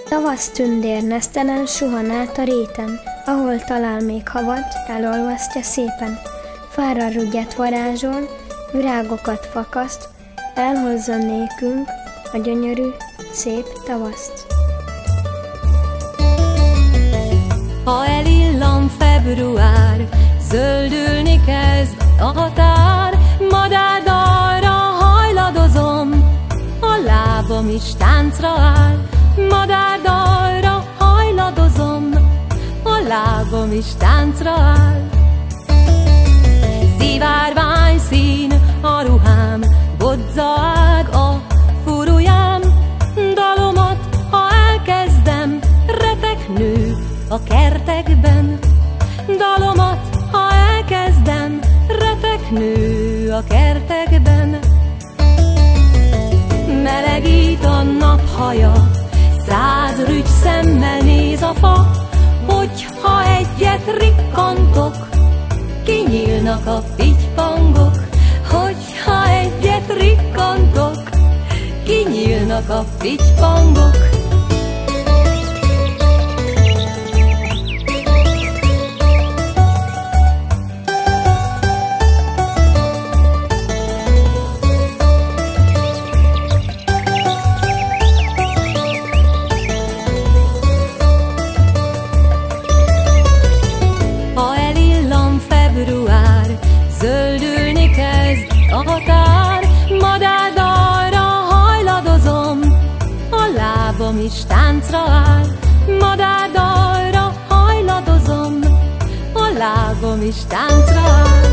Tavasz tündér nesztelen suhan át a réten, ahol talál még havat, elolvasztja szépen. Fára rügyet varázsol, virágokat fakaszt, elhozza nékünk a gyönyörű, szép tavaszt. Ha elillan február, zöldülni kezd a határ, madárdalra hajladozom, a lábam is táncra áll. Madárdalra hajladozom, a lábam is táncra áll. Szivárvány szín a ruhám, bodzaág a furujám, dalomat, ha elkezdem, retek nő a kertekben. Dalomat, ha elkezdem, retek nő a kertekben. Melegít a naphaja, 100 rügy szemmel néz a fa, hogyha egyet rikkantok, kinyílnak a pitypangok. Hogyha egyet rikkantok, kinyílnak a pitypangok. Zöldülni kezd a határ, madárdalra hajladozom, a lábam is táncra áll. Madárdalra hajladozom, a lábam is táncra áll.